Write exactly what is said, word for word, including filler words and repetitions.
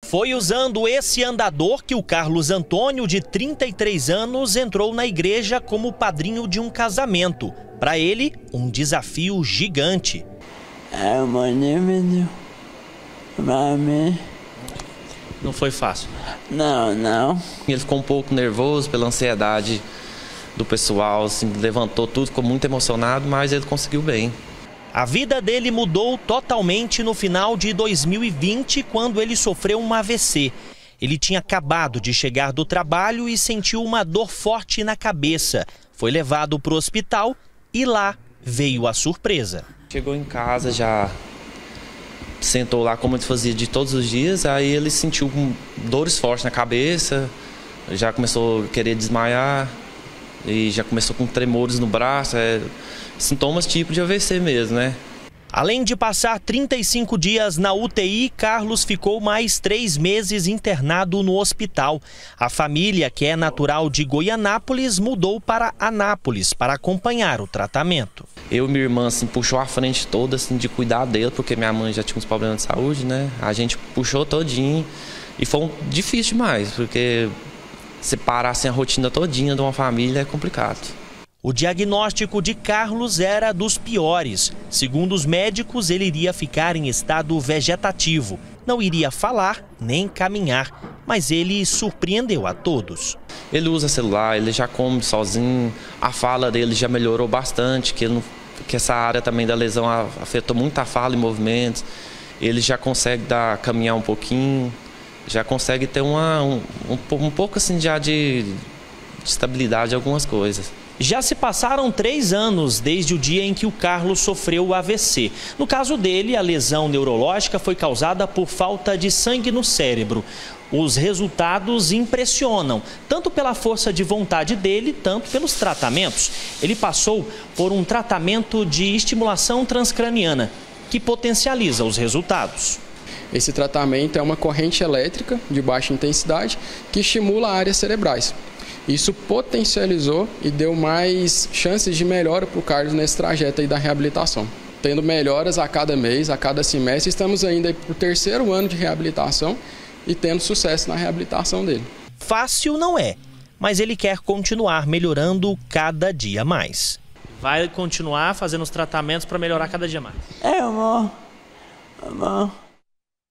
Foi usando esse andador que o Carlos Antônio, de trinta e três anos, entrou na igreja como padrinho de um casamento. Para ele, um desafio gigante. É uma nível para mim. Não foi fácil? Não, não. Ele ficou um pouco nervoso pela ansiedade do pessoal, assim, levantou tudo, ficou muito emocionado, mas ele conseguiu bem. A vida dele mudou totalmente no final de dois mil e vinte, quando ele sofreu um A V C. Ele tinha acabado de chegar do trabalho e sentiu uma dor forte na cabeça. Foi levado para o hospital e lá veio a surpresa. Chegou em casa, já sentou lá como ele fazia de todos os dias, aí ele sentiu dores fortes na cabeça, já começou a querer desmaiar e já começou com tremores no braço, é, sintomas tipo de A V C mesmo, né? Além de passar trinta e cinco dias na U T I, Carlos ficou mais três meses internado no hospital. A família, que é natural de Goianápolis, mudou para Anápolis para acompanhar o tratamento. Eu e minha irmã assim, puxou a frente toda assim, de cuidar dele, porque minha mãe já tinha uns problemas de saúde, né? A gente puxou todinho e foi um, difícil demais, porque separar assim, a rotina todinha de uma família é complicado. O diagnóstico de Carlos era dos piores. Segundo os médicos, ele iria ficar em estado vegetativo. Não iria falar nem caminhar, mas ele surpreendeu a todos. Ele usa celular, ele já come sozinho, a fala dele já melhorou bastante, que, ele não, que essa área também da lesão afetou muito a fala e movimentos. Ele já consegue dar, caminhar um pouquinho, já consegue ter uma, um, um, um pouco assim, já de, de estabilidade em algumas coisas. Já se passaram três anos desde o dia em que o Carlos sofreu o A V C. No caso dele, a lesão neurológica foi causada por falta de sangue no cérebro. Os resultados impressionam, tanto pela força de vontade dele, tanto pelos tratamentos. Ele passou por um tratamento de estimulação transcraniana, que potencializa os resultados. Esse tratamento é uma corrente elétrica de baixa intensidade que estimula áreas cerebrais. Isso potencializou e deu mais chances de melhora para o Carlos nesse trajeto aí da reabilitação. Tendo melhoras a cada mês, a cada semestre, estamos ainda para o terceiro ano de reabilitação e tendo sucesso na reabilitação dele. Fácil não é, mas ele quer continuar melhorando cada dia mais. Vai continuar fazendo os tratamentos para melhorar cada dia mais? É, amor. Amor.